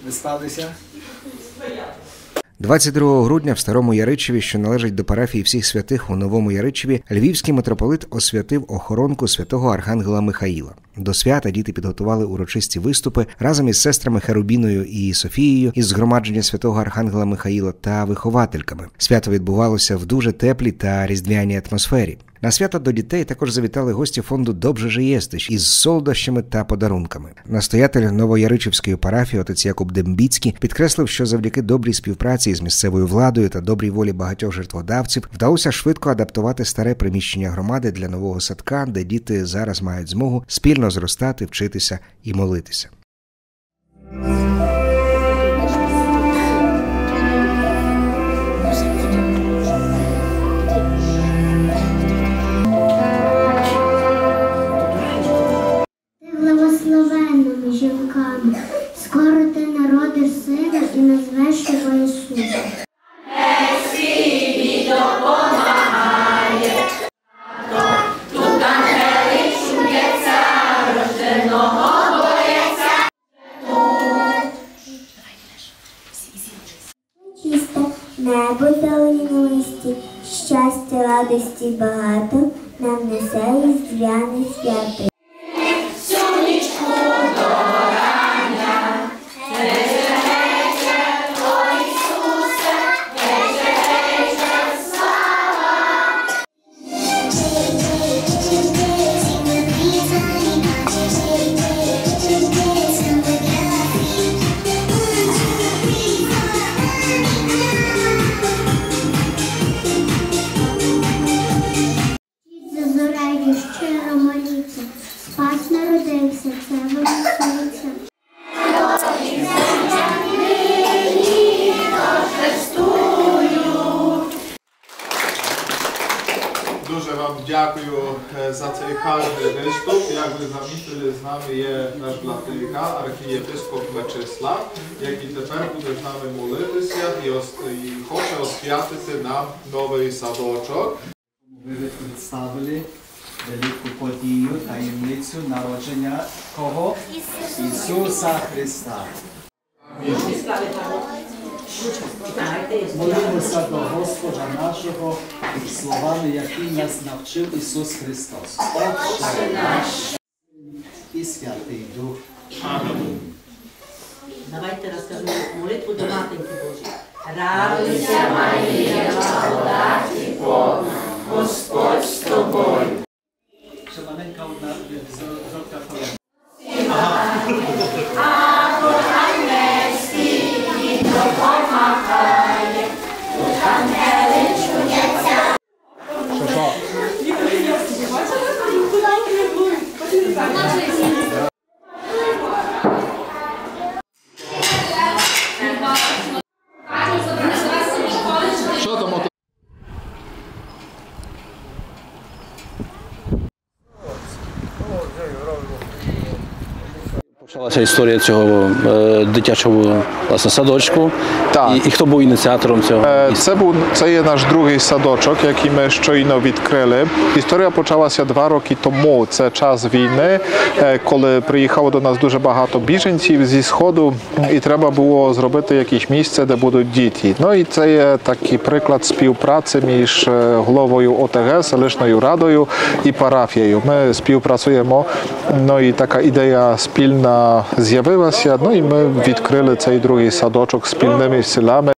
Виспалися? 22 грудня в Старому Яричеві, що належить до парафії всіх святих у Новому Яричеві, львівський митрополит освятив охоронку святого Архангела Михаїла. До свята діти підготували урочисті виступи разом із сестрами Херубіною і Софією із згромадження святого Архангела Михаїла та виховательками. Свято відбувалося в дуже теплій та різдвяній атмосфері. На свято до дітей також завітали гості фонду «Добже же єстиш» із солодощами та подарунками. Настоятель Новояричівської парафії отець Якуб Дембіцький підкреслив, що завдяки добрій співпраці з місцевою владою та добрій волі багатьох жертводавців вдалося швидко адаптувати старе приміщення громади для нового садка, де діти зараз мають змогу спільно зростати, вчитися і молитися. Благословенними жінками, скоро ти народиш сина і назвеш його Ісус. Світ допомагає, тут ангели чудяться, рожденого бояться. Чисте небо зелені на листі, щастя, радості багато, нам несе різдвяний святий. Щиро моліться, спас народився, це виноситься. Дуже вам дякую за цей гарний виступ. Як ви замітили, з нами є наш владика, архієпископ Мечислав, який тепер буде з нами молитися і хоче освятити нам новий садочок. Ви представили велику подію, таємницю народження кого? Ісуса Христа. Молимося до Господа нашого словами, які нас навчив Ісус Христос. Отче наш і Святий Дух. Амінь. Давайте розкажемо молитву до Матінки Божої. Радуйся, Марія, благодаті повна, Господь з тобою. Ще маленька одна зробка колена. А кохай нести і допомагає, тут ангели чудяться. Що там? Почалася історія цього дитячого садочку. І хто був ініціатором цього? Це є наш другий садочок, який ми щойно відкрили. Історія почалася 2 роки тому. Це час війни, коли приїхало до нас дуже багато біженців зі Сходу, і треба було зробити якесь місце, де будуть діти. Ну і це є такий приклад співпраці між головою ОТГ, селищною радою і парафією. Ми співпрацюємо, ну і така ідея спільна з'явилася, ну і ми відкрили цей другий садочок спільними силами.